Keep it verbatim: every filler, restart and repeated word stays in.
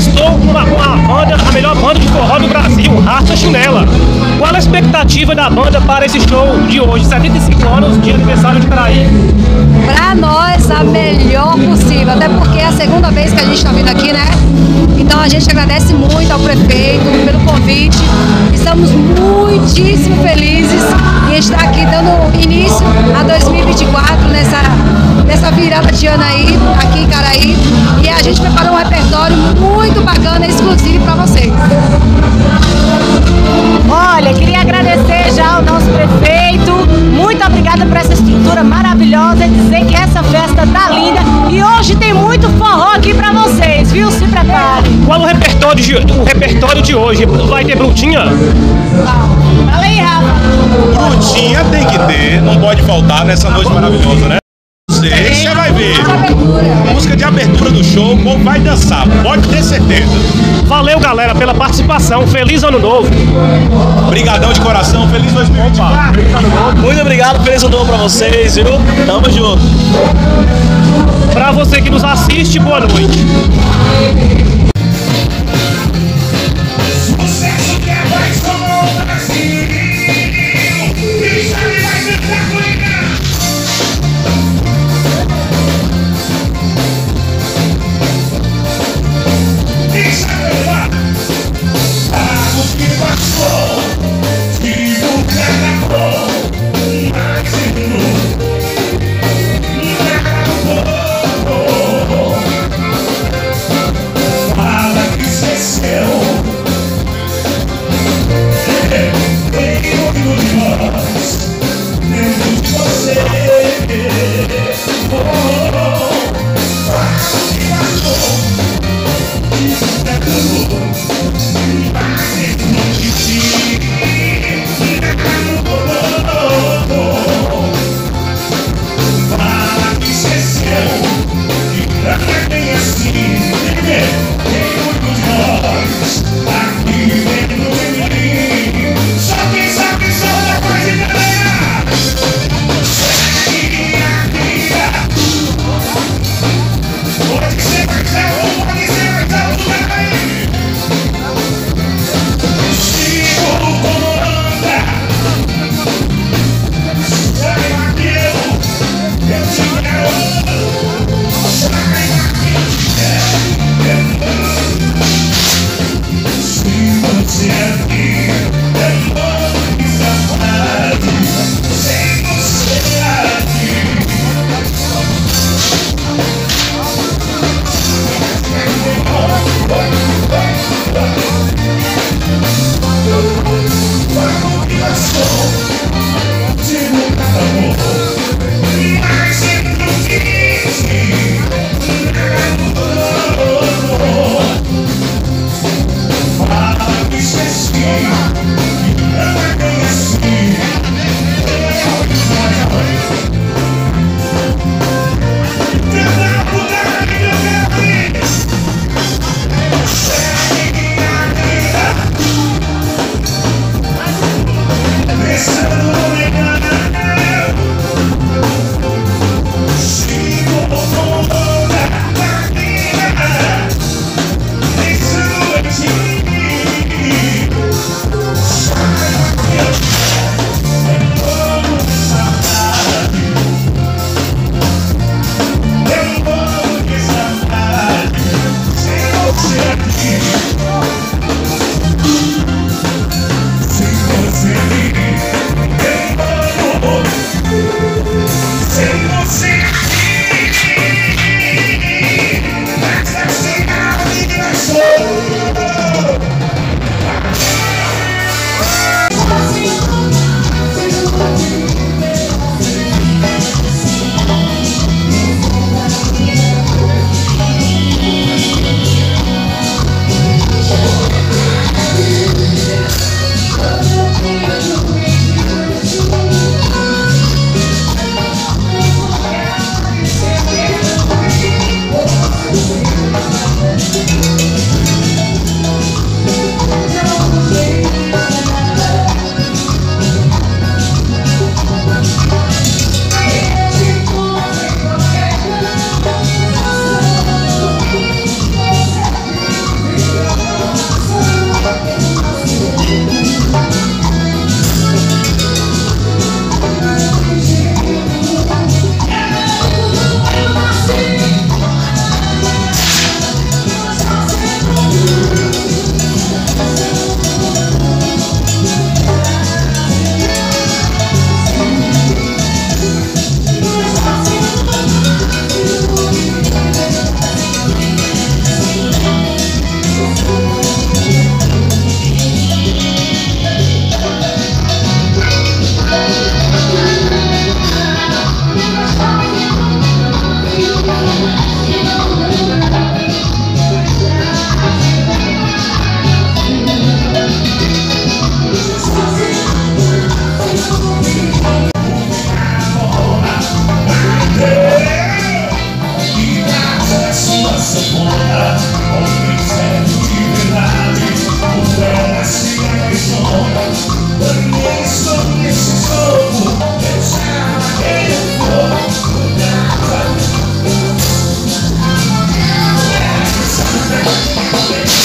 estou com uma, com a banda, a melhor banda de forró do Brasil, Raça Chinela. Qual a expectativa da banda para esse show de hoje, setenta e cinco anos de aniversário de Caraí? Para nós, a melhor possível, até porque é a segunda vez que a gente está vindo aqui, né? Então a gente agradece muito ao prefeito pelo convite. Estamos muitíssimo felizes em estar aqui dando início a dois mil e vinte e quatro nessa, nessa virada de ano aí, aqui em Caraí. E a gente preparou um repertório muito bacana, exclusivo para vocês. Olha, queria agradecer já ao nosso prefeito, muito obrigada por essa estrutura maravilhosa e dizer que essa festa tá linda e hoje tem muito forró aqui pra vocês, viu? Se preparem. Qual o repertório de, o repertório de hoje? Vai ter Brutinha? Fala aí, Rafa. Brutinha tem que ter, não pode faltar nessa noite maravilhosa, né? Você vai ver. Música de abertura do show, o povo vai dançar, pode ter certeza. Valeu, galera, pela participação. Feliz Ano Novo. Obrigadão de coração, feliz dois mil e vinte e quatro. Muito obrigado, feliz Ano Novo pra vocês, viu? Tamo junto. Pra você que nos assiste, boa noite. Obrigada.